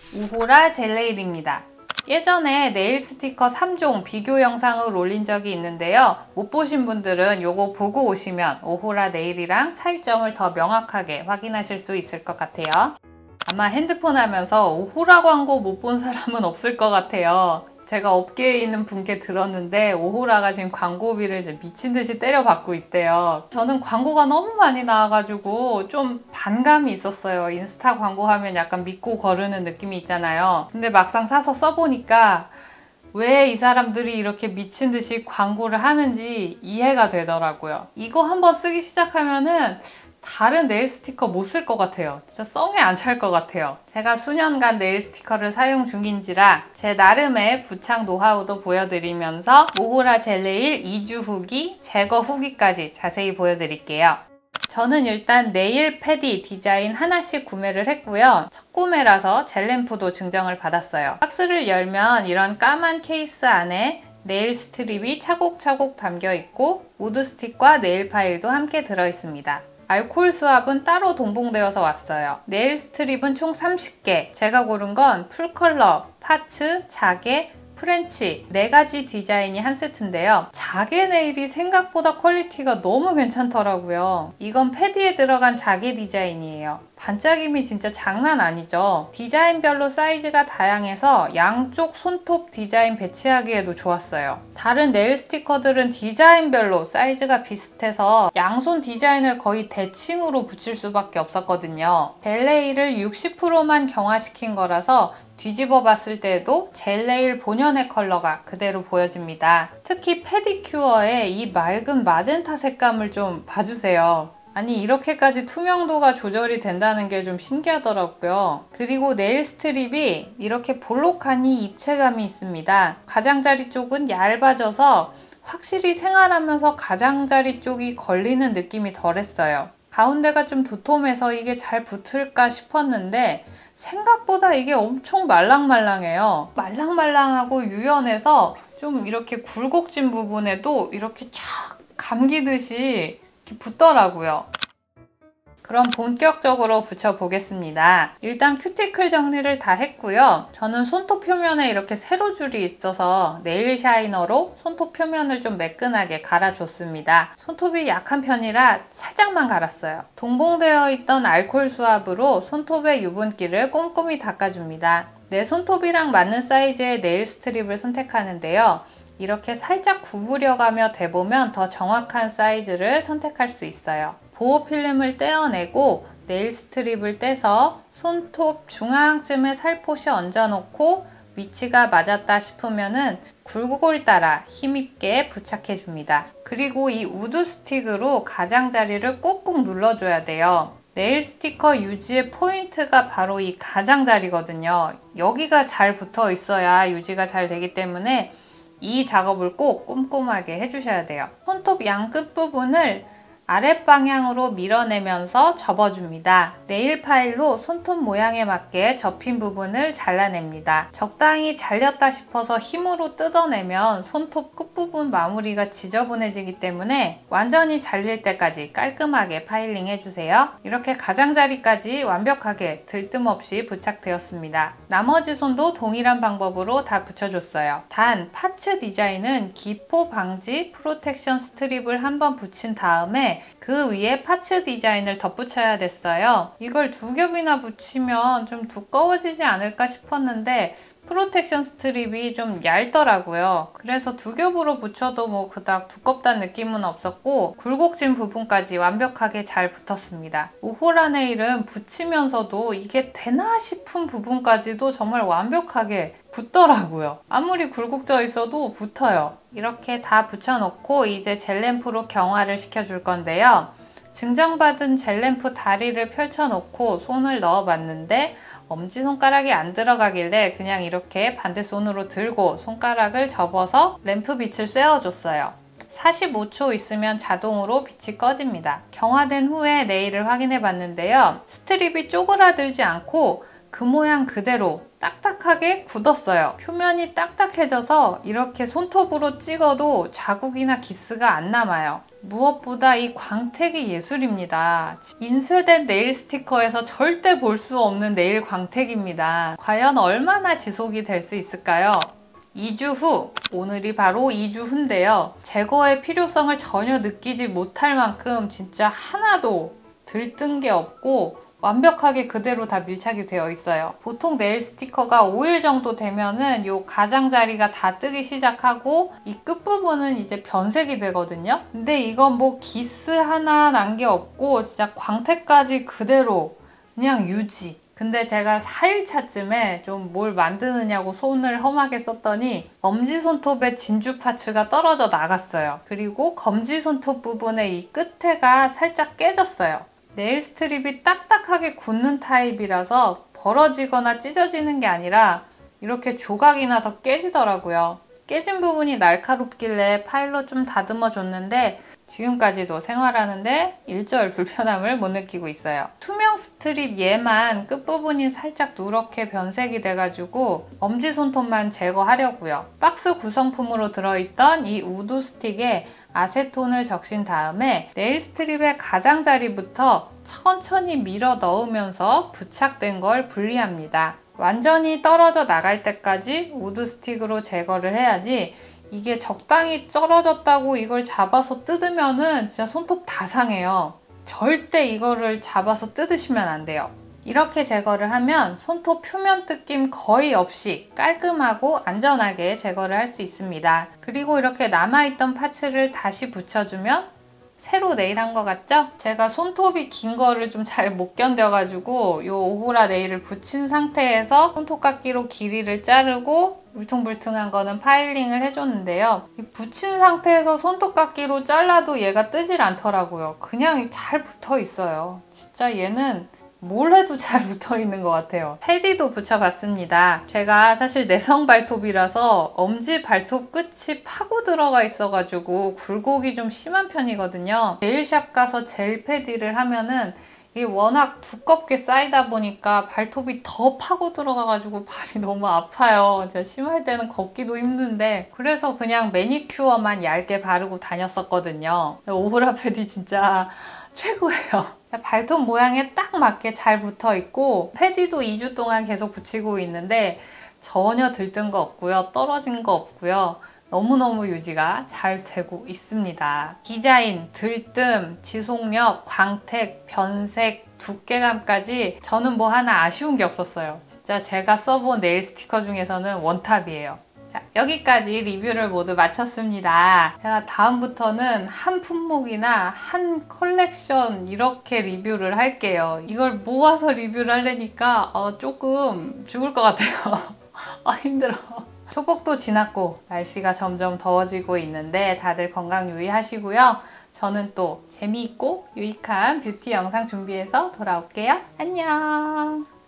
우호라 젤네일입니다. 예전에 네일 스티커 3종 비교 영상을 올린 적이 있는데요. 못 보신 분들은 요거 보고 오시면 우호라 네일이랑 차이점을 더 명확하게 확인하실 수 있을 것 같아요. 아마 핸드폰 하면서 우호라 광고 못 본 사람은 없을 것 같아요. 제가 업계에 있는 분께 들었는데 우호라가 지금 광고비를 이제 미친 듯이 때려받고 있대요. 저는 광고가 너무 많이 나와가지고 좀 반감이 있었어요. 인스타 광고하면 약간 믿고 거르는 느낌이 있잖아요. 근데 막상 사서 써보니까 왜 이 사람들이 이렇게 미친 듯이 광고를 하는지 이해가 되더라고요. 이거 한번 쓰기 시작하면은 다른 네일 스티커 못 쓸 것 같아요. 진짜 썽에 안 찰 것 같아요. 제가 수년간 네일 스티커를 사용 중인지라 제 나름의 부착 노하우도 보여드리면서 우호라 젤네일 2주 후기, 제거 후기까지 자세히 보여드릴게요. 저는 일단 네일 패디 디자인 하나씩 구매를 했고요. 첫 구매라서 젤램프도 증정을 받았어요. 박스를 열면 이런 까만 케이스 안에 네일 스트립이 차곡차곡 담겨 있고 우드 스틱과 네일 파일도 함께 들어있습니다. 알코올 수압은 따로 동봉되어서 왔어요. 네일 스트립은 총 30개. 제가 고른 건 풀컬러, 파츠, 자개, 프렌치 4가지 디자인이 한 세트인데요. 자개 네일이 생각보다 퀄리티가 너무 괜찮더라고요. 이건 패디에 들어간 자개 디자인이에요. 반짝임이 진짜 장난 아니죠. 디자인별로 사이즈가 다양해서 양쪽 손톱 디자인 배치하기에도 좋았어요. 다른 네일 스티커들은 디자인별로 사이즈가 비슷해서 양손 디자인을 거의 대칭으로 붙일 수밖에 없었거든요. 젤네일을 60%만 경화시킨 거라서 뒤집어 봤을 때에도 젤네일 본연의 컬러가 그대로 보여집니다. 특히 페디큐어의 이 맑은 마젠타 색감을 좀 봐주세요. 아니 이렇게까지 투명도가 조절이 된다는 게 좀 신기하더라고요. 그리고 네일 스트립이 이렇게 볼록하니 입체감이 있습니다. 가장자리 쪽은 얇아져서 확실히 생활하면서 가장자리 쪽이 걸리는 느낌이 덜했어요. 가운데가 좀 도톰해서 이게 잘 붙을까 싶었는데 생각보다 이게 엄청 말랑말랑해요. 말랑말랑하고 유연해서 좀 이렇게 굴곡진 부분에도 이렇게 쫙 감기듯이 붙더라고요. 그럼 본격적으로 붙여보겠습니다. 일단 큐티클 정리를 다 했고요. 저는 손톱 표면에 이렇게 세로줄이 있어서 네일 샤이너로 손톱 표면을 좀 매끈하게 갈아줬습니다. 손톱이 약한 편이라 살짝만 갈았어요. 동봉되어 있던 알코올 수압으로 손톱의 유분기를 꼼꼼히 닦아줍니다. 내 손톱이랑 맞는 사이즈의 네일 스트립을 선택하는데요. 이렇게 살짝 구부려가며 대보면 더 정확한 사이즈를 선택할 수 있어요. 보호 필름을 떼어내고 네일 스트립을 떼서 손톱 중앙쯤에 살포시 얹어놓고 위치가 맞았다 싶으면은 굴곡을 따라 힘있게 부착해줍니다. 그리고 이 우드 스틱으로 가장자리를 꾹꾹 눌러줘야 돼요. 네일 스티커 유지의 포인트가 바로 이 가장자리거든요. 여기가 잘 붙어 있어야 유지가 잘 되기 때문에 이 작업을 꼭 꼼꼼하게 해주셔야 돼요. 손톱 양 끝부분을 아랫방향으로 밀어내면서 접어줍니다. 네일 파일로 손톱 모양에 맞게 접힌 부분을 잘라냅니다. 적당히 잘렸다 싶어서 힘으로 뜯어내면 손톱 끝부분 마무리가 지저분해지기 때문에 완전히 잘릴 때까지 깔끔하게 파일링 해주세요. 이렇게 가장자리까지 완벽하게 들뜸없이 부착되었습니다. 나머지 손도 동일한 방법으로 다 붙여줬어요. 단 파츠 디자인은 기포 방지 프로텍션 스트립을 한번 붙인 다음에 그 위에 파츠 디자인을 덧붙여야 됐어요. 이걸 2겹이나 붙이면 좀 두꺼워지지 않을까 싶었는데 프로텍션 스트립이 좀 얇더라고요. 그래서 2겹으로 붙여도 뭐 그닥 두껍다는 느낌은 없었고 굴곡진 부분까지 완벽하게 잘 붙었습니다. 우호라 네일은 붙이면서도 이게 되나 싶은 부분까지도 정말 완벽하게 붙더라고요. 아무리 굴곡져 있어도 붙어요. 이렇게 다 붙여놓고 이제 젤램프로 경화를 시켜줄 건데요. 증정받은 젤램프 다리를 펼쳐놓고 손을 넣어봤는데 엄지손가락이 안 들어가길래 그냥 이렇게 반대손으로 들고 손가락을 접어서 램프 빛을 쐬어줬어요. 45초 있으면 자동으로 빛이 꺼집니다. 경화된 후에 네일을 확인해 봤는데요. 스트립이 쪼그라들지 않고 그 모양 그대로 딱딱하게 굳었어요. 표면이 딱딱해져서 이렇게 손톱으로 찍어도 자국이나 기스가 안 남아요. 무엇보다 이 광택이 예술입니다. 인쇄된 네일 스티커에서 절대 볼 수 없는 네일 광택입니다. 과연 얼마나 지속이 될 수 있을까요? 2주 후, 오늘이 바로 2주 후인데요. 제거의 필요성을 전혀 느끼지 못할 만큼 진짜 하나도 들뜬 게 없고 완벽하게 그대로 다 밀착이 되어 있어요. 보통 네일 스티커가 5일 정도 되면은 요 가장자리가 다 뜨기 시작하고 이 끝부분은 이제 변색이 되거든요. 근데 이건 뭐 기스 하나 난 게 없고 진짜 광택까지 그대로 그냥 유지. 근데 제가 4일차쯤에 좀 뭘 만드느냐고 손을 험하게 썼더니 엄지손톱의 진주 파츠가 떨어져 나갔어요. 그리고 검지손톱 부분의 이 끝에가 살짝 깨졌어요. 네일 스트립이 딱딱하게 굳는 타입이라서 벌어지거나 찢어지는 게 아니라 이렇게 조각이 나서 깨지더라고요. 깨진 부분이 날카롭길래 파일로 좀 다듬어 줬는데 지금까지도 생활하는데 일절 불편함을 못 느끼고 있어요. 투명 스트립 얘만 끝부분이 살짝 누렇게 변색이 돼가지고 엄지손톱만 제거하려고요. 박스 구성품으로 들어있던 이 우드 스틱에 아세톤을 적신 다음에 네일 스트립의 가장자리부터 천천히 밀어 넣으면서 부착된 걸 분리합니다. 완전히 떨어져 나갈 때까지 우드 스틱으로 제거를 해야지 이게 적당히 떨어졌다고 이걸 잡아서 뜯으면은 진짜 손톱 다 상해요. 절대 이거를 잡아서 뜯으시면 안 돼요. 이렇게 제거를 하면 손톱 표면 뜯김 거의 없이 깔끔하고 안전하게 제거를 할 수 있습니다. 그리고 이렇게 남아있던 파츠를 다시 붙여주면 새로 네일한 것 같죠? 제가 손톱이 긴 거를 좀 잘 못 견뎌가지고 이 오호라 네일을 붙인 상태에서 손톱깎이로 길이를 자르고 울퉁불퉁한 거는 파일링을 해줬는데요. 이 붙인 상태에서 손톱깎이로 잘라도 얘가 뜨질 않더라고요. 그냥 잘 붙어 있어요. 진짜 얘는 뭘 해도 잘 붙어 있는 것 같아요. 패디도 붙여봤습니다. 제가 사실 내성 발톱이라서 엄지 발톱 끝이 파고 들어가 있어가지고 굴곡이 좀 심한 편이거든요. 네일샵 가서 젤 패디를 하면은 이게 워낙 두껍게 쌓이다 보니까 발톱이 더 파고 들어가가지고 발이 너무 아파요. 제가 심할 때는 걷기도 힘든데 그래서 그냥 매니큐어만 얇게 바르고 다녔었거든요. 오호라 패디 진짜 최고예요. 발톱 모양에 딱 맞게 잘 붙어 있고 패디도 2주 동안 계속 붙이고 있는데 전혀 들뜬 거 없고요. 떨어진 거 없고요. 너무너무 유지가 잘 되고 있습니다. 디자인, 들뜸, 지속력, 광택, 변색, 두께감까지 저는 뭐 하나 아쉬운 게 없었어요. 진짜 제가 써본 네일 스티커 중에서는 원탑이에요. 자, 여기까지 리뷰를 모두 마쳤습니다. 제가 다음부터는 한 품목이나 한 컬렉션 이렇게 리뷰를 할게요. 이걸 모아서 리뷰를 하려니까 조금 죽을 것 같아요. 힘들어. 초복도 지났고 날씨가 점점 더워지고 있는데 다들 건강 유의하시고요. 저는 또 재미있고 유익한 뷰티 영상 준비해서 돌아올게요. 안녕!